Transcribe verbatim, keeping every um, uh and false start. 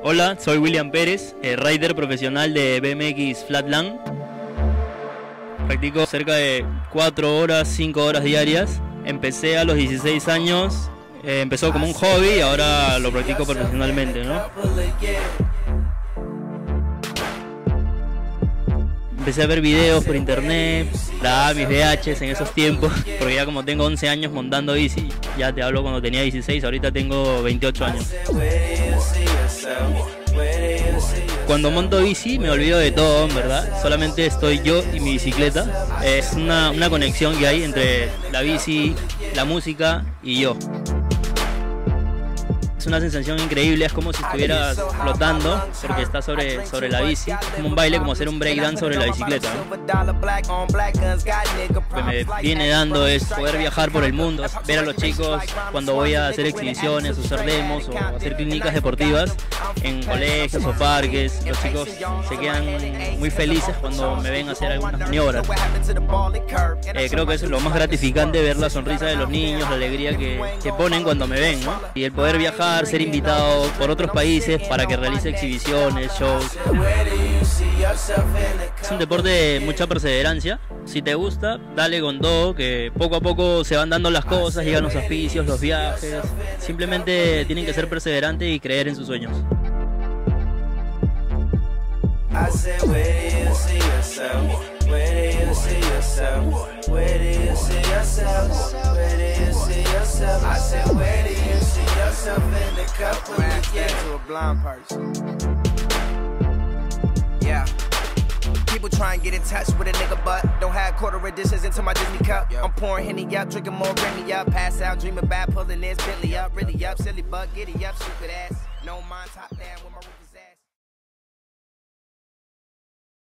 Hola, soy William Pérez, eh, rider profesional de B M X Flatland. Practico cerca de cuatro horas, cinco horas diarias. Empecé a los dieciséis años, eh, empezó como un hobby y ahora lo practico profesionalmente, ¿no? Empecé a ver videos por internet, grababa mis V Hs en esos tiempos, porque ya como tengo once años montando bici, ya te hablo cuando tenía dieciséis, ahorita tengo veintiocho años. Cuando monto bici me olvido de todo, en verdad, solamente estoy yo y mi bicicleta. Es una, una conexión que hay entre la bici, la música y yo. Es una sensación increíble, es como si estuvieras flotando porque estás sobre, sobre la bici. Es como un baile, como hacer un breakdance sobre la bicicleta, ¿no? Lo que me viene dando es poder viajar por el mundo, ver a los chicos cuando voy a hacer exhibiciones, o hacer demos o hacer clínicas deportivas en colegios o parques. Los chicos se quedan muy felices cuando me ven hacer algunas maniobras. Eh, creo que eso es lo más gratificante, ver la sonrisa de los niños, la alegría que, que ponen cuando me ven, ¿no? Y el poder viajar, ser invitado por otros países para que realice exhibiciones, shows. Es un deporte de mucha perseverancia. Si te gusta, dale con todo, que poco a poco se van dando las cosas, llegan los auspicios, los viajes. Simplemente tienen que ser perseverantes y creer en sus sueños. Yeah. People try and get in touch with a nigga, but don't have quarter editions into my Disney cup. I'm pouring Henny up, drinking more Remy up, pass out, dreaming about pulling this Bentley up, really up, silly butt, giddy up, stupid ass. No mind, top down.